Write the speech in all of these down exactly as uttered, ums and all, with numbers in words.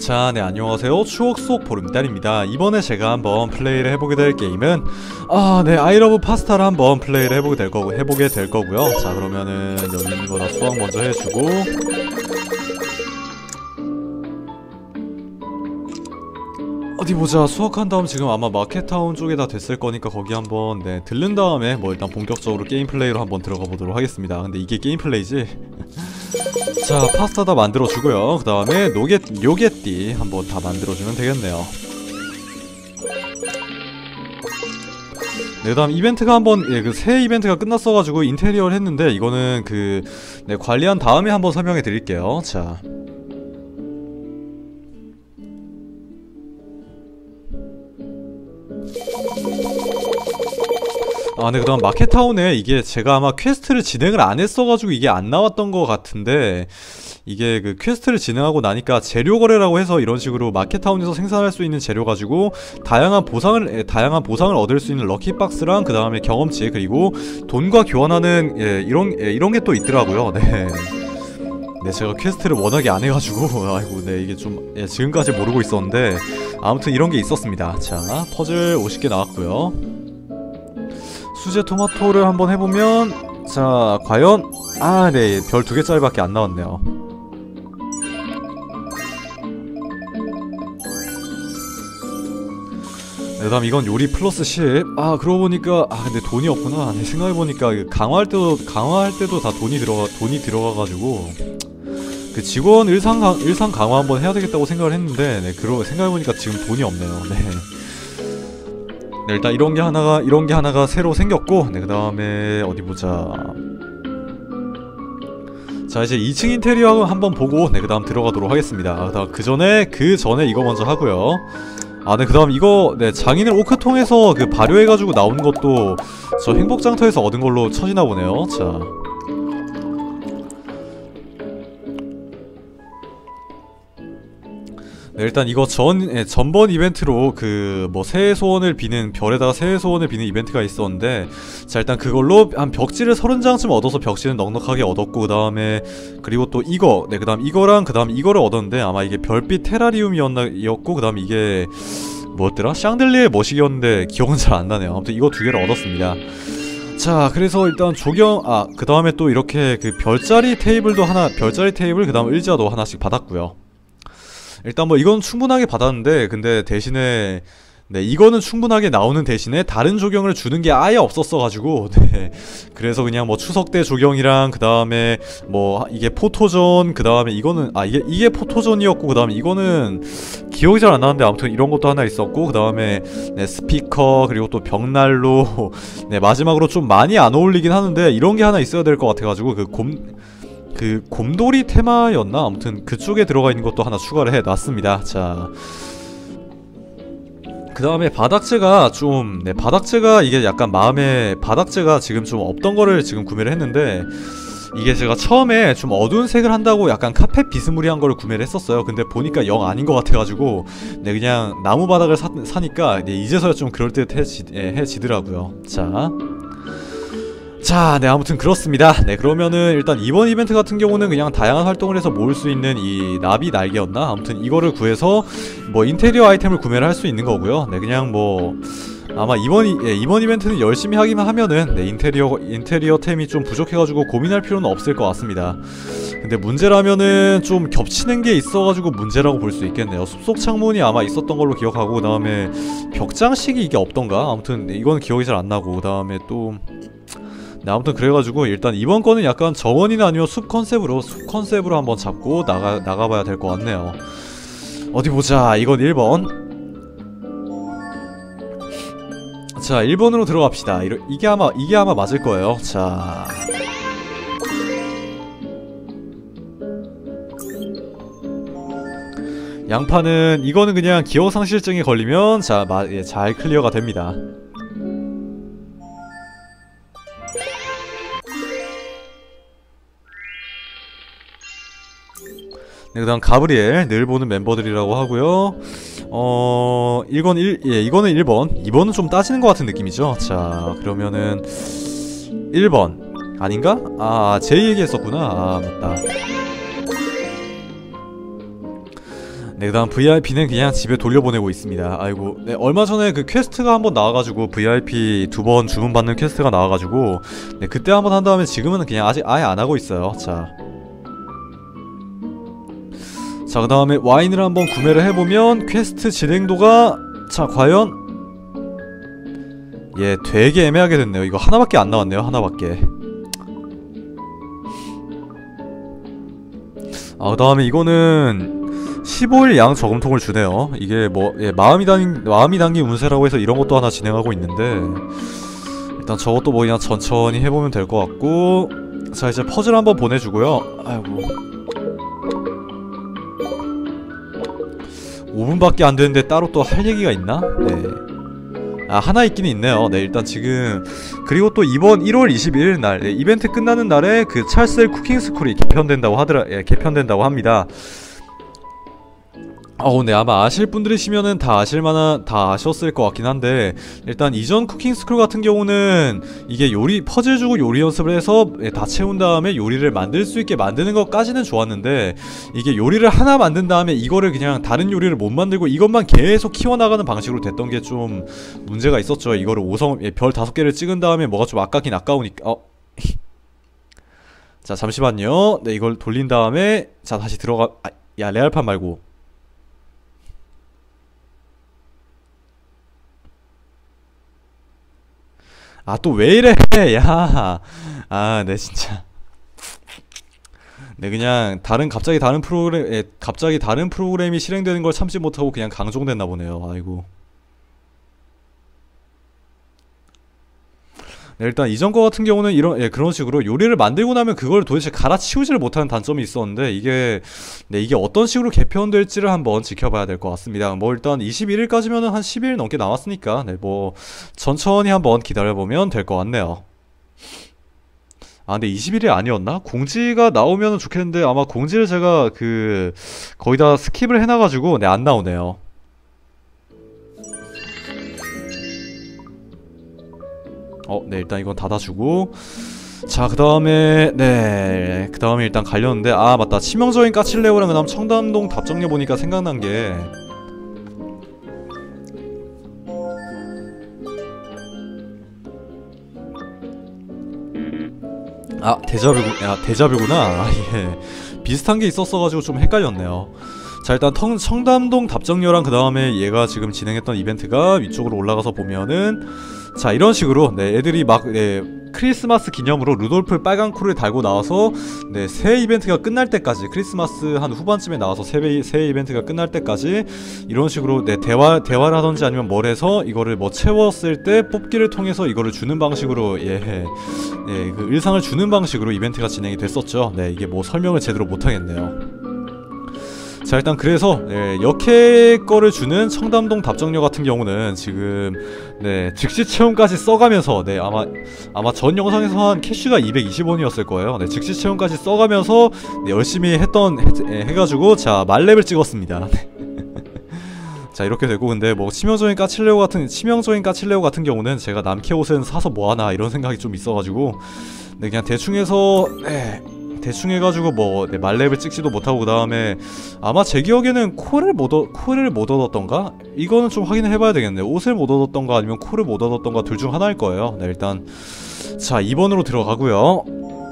자, 네, 안녕하세요. 추억 속 보름달입니다. 이번에 제가 한번 플레이를 해보게 될 게임은 아, 네, 아이러브 파스타를 한번 플레이를 해보게 될 거고 해보게 될 거고요. 자, 그러면은 여기 있는 거 다 수확 먼저 해주고, 어디 보자. 수확한 다음 지금 아마 마켓타운 쪽에 다 됐을 거니까 거기 한번 네 들른 다음에 뭐 일단 본격적으로 게임 플레이로 한번 들어가 보도록 하겠습니다. 근데 이게 게임 플레이지? 자, 파스타 다 만들어주고요. 그 다음에 노겟, 요게띠 한번 다 만들어주면 되겠네요. 네, 그 다음 이벤트가 한번, 예, 그 새 이벤트가 끝났어가지고 인테리어를 했는데, 이거는 그, 네, 관리한 다음에 한번 설명해 드릴게요. 자. 아, 네, 그 다음 마켓타운에 이게 제가 아마 퀘스트를 진행을 안 했어가지고 이게 안 나왔던 것 같은데, 이게 그 퀘스트를 진행하고 나니까 재료 거래라고 해서 이런 식으로 마켓타운에서 생산할 수 있는 재료 가지고 다양한 보상을 에, 다양한 보상을 얻을 수 있는 럭키박스랑 그 다음에 경험치 그리고 돈과 교환하는 예, 이런 예, 이런 게 또 있더라고요. 네. 네, 제가 퀘스트를 워낙에 안 해가지고 아이고, 네, 이게 좀 예, 지금까지 모르고 있었는데 아무튼 이런 게 있었습니다. 자, 퍼즐 오십 개 나왔고요. 수제 토마토를 한번 해보면, 자, 과연 아, 네, 별 두 개짜리밖에 안 나왔네요. 그 다음 이건 요리 플러스 십. 아, 그러고 보니까 아 근데 돈이 없구나. 네, 생각해보니까 강화할 때도 강화할 때도 다 돈이 들어가 돈이 들어가가지고 그 직원 일상 강 일상 강화 한번 해야 되겠다고 생각을 했는데, 네, 그러 생각해보니까 지금 돈이 없네요. 네. 네, 일단 이런 게 하나가 이런 게 하나가 새로 생겼고, 네, 그 다음에 어디 보자. 자, 이제 이 층 인테리어 한번 보고, 네, 그 다음 들어가도록 하겠습니다. 그 전에 그 전에 이거 먼저 하고요. 아, 네, 그 다음 이거, 네, 장인을 오크통에서 그 발효해가지고 나온 것도 저 행복장터에서 얻은 걸로 쳐지나 보네요. 자. 네, 일단 이거 전, 예, 전번 이벤트로 그 뭐 새해 소원을 비는 별에다가 새해 소원을 비는 이벤트가 있었는데, 자, 일단 그걸로 한 벽지를 서른 장쯤 얻어서 벽지는 넉넉하게 얻었고, 그 다음에 그리고 또 이거, 네, 그 다음 이거랑 그 다음 이거를 얻었는데 아마 이게 별빛 테라리움이었나 이었고, 그 다음 이게 뭐였더라? 샹들리에 머시기였는데 기억은 잘 안 나네요. 아무튼 이거 두 개를 얻었습니다. 자, 그래서 일단 조경, 아, 그 다음에 또 이렇게 그 별자리 테이블도 하나, 별자리 테이블, 그 다음 의자도 하나씩 받았고요. 일단 뭐 이건 충분하게 받았는데, 근데 대신에 네, 이거는 충분하게 나오는 대신에 다른 조경을 주는 게 아예 없었어가지고, 네, 그래서 그냥 뭐 추석 때 조경이랑 그 다음에 뭐 이게 포토존, 그 다음에 이거는 아 이게 이게 포토존이었고, 그 다음에 이거는 기억이 잘 안 나는데 아무튼 이런 것도 하나 있었고, 그 다음에 네, 스피커, 그리고 또 벽난로, 네, 마지막으로 좀 많이 안 어울리긴 하는데 이런 게 하나 있어야 될 것 같아가지고 그 곰 그 곰돌이 테마였나? 아무튼 그쪽에 들어가 있는 것도 하나 추가를 해놨습니다. 자, 그 다음에 바닥재가 좀, 네, 바닥재가 이게 약간 마음에, 바닥재가 지금 좀 없던 거를 지금 구매를 했는데, 이게 제가 처음에 좀 어두운 색을 한다고 약간 카펫 비스무리한 거를 구매를 했었어요. 근데 보니까 영 아닌 것 같아가지고, 네, 그냥 나무 바닥을 사, 사니까 네, 이제서야 좀 그럴듯해지더라고요. 자. 자, 네, 아무튼 그렇습니다. 네, 그러면은 일단 이번 이벤트 같은 경우는 그냥 다양한 활동을 해서 모을 수 있는 이 나비 날개였나? 아무튼 이거를 구해서 뭐 인테리어 아이템을 구매를 할 수 있는 거고요. 네, 그냥 뭐 아마 이번, 이, 예, 이번 이벤트는 열심히 하기만 하면은 네, 인테리어 인테리어 템이 좀 부족해가지고 고민할 필요는 없을 것 같습니다. 근데 문제라면은 좀 겹치는 게 있어가지고 문제라고 볼 수 있겠네요. 숲속 창문이 아마 있었던 걸로 기억하고, 그 다음에 벽장식이 이게 없던가? 아무튼 네, 이건 기억이 잘 안 나고, 그 다음에 또 네, 아무튼 그래가지고 일단 이번 거는 약간 정원이나 아니면 숲 컨셉으로 숲 컨셉으로 한번 잡고 나가, 나가봐야 될 것 같네요. 어디 보자. 이건 일 번. 자, 일 번으로 들어갑시다. 이러, 이게 아마 이게 아마 맞을 거예요. 자, 양파는 이거는 그냥 기억상실증에 걸리면 자, 마, 예, 잘 클리어가 됩니다. 네, 그 다음 가브리엘, 늘 보는 멤버들이라고 하고요. 어... 이건 일, 예, 이거는 일 번. 이 번은 좀 따지는 것 같은 느낌이죠. 자, 그러면은 일 번 아닌가? 아, 제이 얘기했었구나. 아, 맞다. 네, 그다음 브이아이피는 그냥 집에 돌려보내고 있습니다. 아이고, 네, 얼마 전에 그 퀘스트가 한번 나와가지고 브이아이피 두 번 주문받는 퀘스트가 나와가지고 네, 그때 한번 한 다음에 지금은 그냥 아직 아예 안 하고 있어요. 자, 자, 그 다음에 와인을 한번 구매를 해보면 퀘스트 진행도가 자, 과연 예, 되게 애매하게 됐네요. 이거 하나밖에 안 나왔네요. 하나밖에. 아, 그 다음에 이거는 십오 일 양 저금통을 주네요. 이게 뭐 예, 마음이 담긴 마음이 담긴 운세라고 해서 이런 것도 하나 진행하고 있는데 일단 저것도 뭐 그냥 천천히 해보면 될 것 같고 자 이제 퍼즐 한번 보내주고요. 아이고 오 분밖에 안 되는데 따로 또 할 얘기가 있나? 네. 아 하나 있긴 있네요. 네 일단 지금 그리고 또 이번 일월 이십일일 날 네, 이벤트 끝나는 날에 그 찰스의 쿠킹 스쿨이 개편된다고 하더라 예, 개편된다고 합니다. 어, 네, 아마 아실 분들이시면은 다 아실만한, 다 아셨을 것 같긴 한데, 일단 이전 쿠킹 스쿨 같은 경우는 이게 요리, 퍼즐 주고 요리 연습을 해서 다 채운 다음에 요리를 만들 수 있게 만드는 것까지는 좋았는데, 이게 요리를 하나 만든 다음에 이거를 그냥 다른 요리를 못 만들고 이것만 계속 키워나가는 방식으로 됐던 게 좀 문제가 있었죠. 이거를 오성, 예, 별 다섯 개를 찍은 다음에 뭐가 좀 아깝긴 아까우니까, 어. 자, 잠시만요. 네, 이걸 돌린 다음에, 자, 다시 들어가, 아, 야, 레알판 말고. 아 또 왜 이래 야 아 네 진짜 네 그냥 다른 갑자기 다른 프로그램 예, 갑자기 다른 프로그램이 실행되는 걸 참지 못하고 그냥 강종됐나 보네요. 아이고 네, 일단 이전 거 같은 경우는 이런 예, 그런 식으로 요리를 만들고 나면 그걸 도대체 갈아치우지를 못하는 단점이 있었는데 이게 네 이게 어떤 식으로 개편될지를 한번 지켜봐야 될 것 같습니다. 뭐 일단 이십일일까지면은 한 십 일 넘게 남았으니까 네 뭐 천천히 한번 기다려보면 될 것 같네요. 아 근데 이십일이 아니었나? 공지가 나오면 좋겠는데 아마 공지를 제가 그 거의 다 스킵을 해놔가지고 네 안 나오네요. 어, 네, 일단 이건 닫아주고. 자, 그 다음에, 네, 그 다음에 일단 갈렸는데, 아, 맞다. 치명적인 까칠레오랑 그 다음 청담동 답정려 보니까 생각난 게, 아, 데자뷰구, 야, 데자뷰구나. 아, 예. 비슷한 게 있었어가지고 좀 헷갈렸네요. 자 일단 청, 청담동 답정료랑 그 다음에 얘가 지금 진행했던 이벤트가 위쪽으로 올라가서 보면은 자 이런 식으로 네 애들이 막 네, 크리스마스 기념으로 루돌프 빨간 코를 달고 나와서 네 새해 이벤트가 끝날 때까지 크리스마스 한 후반쯤에 나와서 새해, 새해 이벤트가 끝날 때까지 이런 식으로 네 대화, 대화를 하던지 아니면 뭘 해서 이거를 뭐 채웠을 때 뽑기를 통해서 이거를 주는 방식으로 예, 예, 그 일상을 주는 방식으로 이벤트가 진행이 됐었죠. 네 이게 뭐 설명을 제대로 못하겠네요. 자 일단 그래서 네, 역해 거를 주는 청담동 답정료 같은 경우는 지금 네 즉시 체험까지 써가면서 네 아마 아마 전 영상에서 한 캐시가 이백이십 원이었을 거예요. 네 즉시 체험까지 써가면서 네, 열심히 했던 해, 해, 해가지고 자 만렙을 찍었습니다. 자 이렇게 되고 근데 뭐 치명적인 까칠레오 같은 치명적인 까칠레오 같은 경우는 제가 남캐 옷은 사서 뭐하나 이런 생각이 좀 있어가지고 네 그냥 대충 해서 네. 대충 해가지고 뭐 네, 말렙을 찍지도 못하고 그 다음에 아마 제 기억에는 코를 못 얻, 코를 못 얻었던가? 이거는 좀 확인을 해봐야 되겠네요. 옷을 못 얻었던가 아니면 코를 못 얻었던가 둘 중 하나일 거예요. 네 일단 자 이 번으로 들어가고요.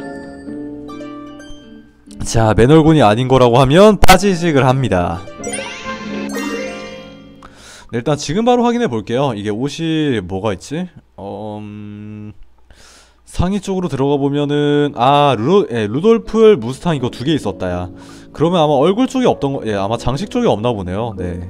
자 맨얼군이 아닌 거라고 하면 빠지직을 합니다. 네, 일단 지금 바로 확인해 볼게요. 이게 옷이 뭐가 있지? 어... 음... 상위 쪽으로 들어가 보면은 아 루도, 예, 루돌프 무스탕 이거 두 개 있었다 야. 그러면 아마 얼굴 쪽에 없던 거, 예 아마 장식 쪽에 없나 보네요. 네.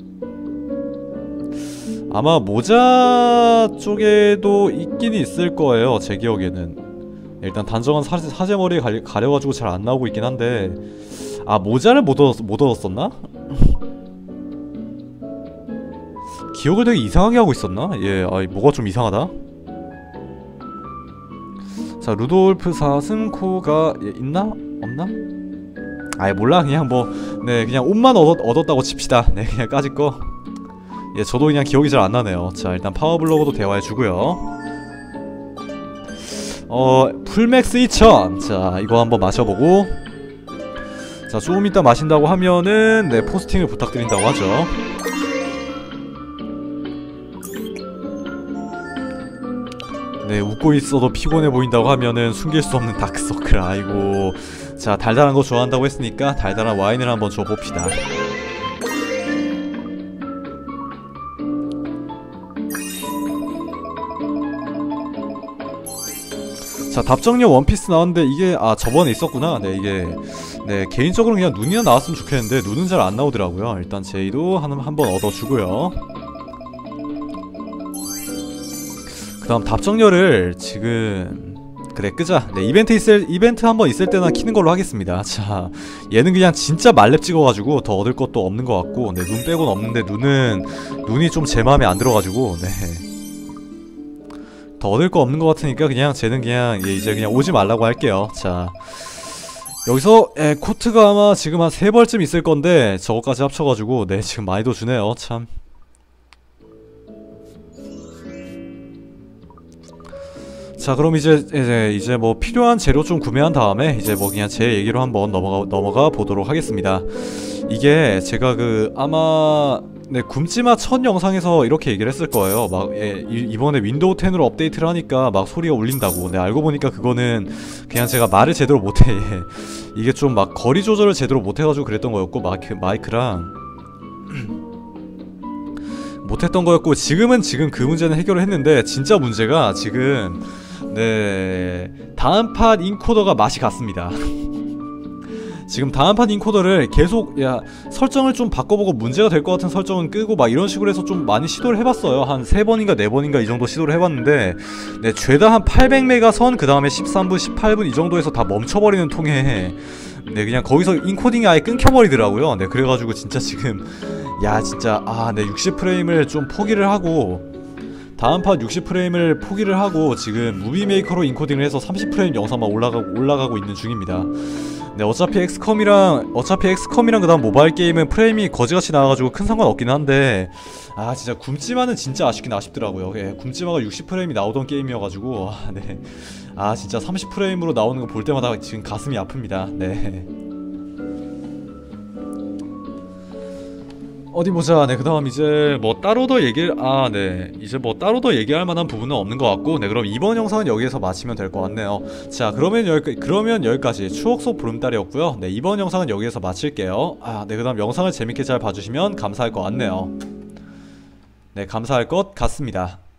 아마 모자 쪽에도 있긴 있을 거예요. 제 기억에는. 일단 단정한 사, 사제머리에 가려, 가려가지고 잘 안 나오고 있긴 한데 아 모자를 못, 얻었, 못 얻었었나? 기억을 되게 이상하게 하고 있었나? 예, 아 뭐가 좀 이상하다. 자 루돌프 사슴코가 예, 있나? 없나? 아예 몰라 그냥 뭐 네 그냥 옷만 얻었, 얻었다고 칩시다. 네 그냥 까짓거 예 저도 그냥 기억이 잘 안나네요. 자 일단 파워블로그도 대화해주고요. 어 풀맥스 이천 자 이거 한번 마셔보고 자, 조금 이따 마신다고 하면은 네, 포스팅을 부탁드린다고 하죠. 네, 웃고 있어도 피곤해 보인다고 하면은 숨길 수 없는 다크서클. 아이고. 자, 달달한 거 좋아한다고 했으니까 달달한 와인을 한번 줘봅시다. 자, 답정료 원피스 나왔는데 이게 아 저번에 있었구나. 네, 이게 네 개인적으로 그냥 눈이나 나왔으면 좋겠는데 눈은 잘 안 나오더라고요. 일단 제이도 한 번 얻어주고요. 그 다음 답정료를 지금 그래 끄자. 네, 이벤트 있을 이벤트 한번 있을 때나 키는 걸로 하겠습니다. 자, 얘는 그냥 진짜 말렙 찍어가지고 더 얻을 것도 없는 것 같고, 네, 눈 빼곤 없는데 눈은 눈이 좀 제 마음에 안 들어가지고, 네. 더 얻을 거 없는 것 같으니까 그냥 쟤는 그냥 예, 이제 그냥 오지 말라고 할게요. 자, 여기서 에, 코트가 아마 지금 한 세 벌쯤 있을 건데 저거까지 합쳐가지고 네 지금 많이도 주네요. 참. 자, 그럼 이제 이제 이제 뭐 필요한 재료 좀 구매한 다음에 이제 뭐 그냥 제 얘기로 한번 넘어가 넘어가 보도록 하겠습니다. 이게 제가 그 아마 네 굶지마 첫 영상에서 이렇게 얘기를 했을 거예요. 막 예, 이, 이번에 윈도우 텐으로 업데이트를 하니까 막 소리가 울린다고. 네, 알고 보니까 그거는 그냥 제가 말을 제대로 못해. 예. 이게 좀 막 거리 조절을 제대로 못해가지고 그랬던 거였고 마이크 마이크랑 못했던 거였고, 지금은 지금 그 문제는 해결을 했는데 진짜 문제가 지금 네 다음 판 인코더가 맛이 갔습니다. 지금 다음 판 인코더를 계속 야 설정을 좀 바꿔보고 문제가 될 것 같은 설정은 끄고 막 이런 식으로 해서 좀 많이 시도를 해봤어요. 한 세 번인가 네 번인가 이 정도 시도를 해봤는데 네 죄다 한 팔백 메가 선 그 다음에 십삼 분 십팔 분 이 정도에서 다 멈춰버리는 통에 네 그냥 거기서 인코딩이 아예 끊겨버리더라고요. 네 그래가지고 진짜 지금 야 진짜 아 네 육십 프레임을 좀 포기를 하고 다음 판 육십 프레임을 포기를 하고 지금 무비메이커로 인코딩을 해서 삼십 프레임 영상만 올라가고 올라가고 있는 중입니다. 네 어차피 엑스컴이랑 어차피 엑스컴이랑 그 다음 모바일 게임은 프레임이 거지같이 나와가지고 큰 상관 없긴 한데 아 진짜 굶지마는 진짜 아쉽긴 아쉽더라고요. 예, 굶지마가 육십 프레임이 나오던 게임이어가지고 아, 네. 아 진짜 삼십 프레임으로 나오는 거 볼 때마다 지금 가슴이 아픕니다. 네. 어디 보자. 네, 그 다음 이제 뭐 따로 더 얘기를 아, 네, 이제 뭐 따로 더 얘기할 만한 부분은 없는 것 같고, 네, 그럼 이번 영상은 여기에서 마치면 될 것 같네요. 자, 그러면 여기 그러면 여기까지 추억 속 보름달이었고요. 네, 이번 영상은 여기에서 마칠게요. 아, 네, 그 다음 영상을 재밌게 잘 봐주시면 감사할 것 같네요. 네, 감사할 것 같습니다.